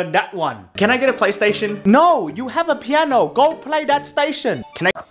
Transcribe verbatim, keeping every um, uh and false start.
that one. Can I get a PlayStation? No, you have a piano. Go play that station. Can I?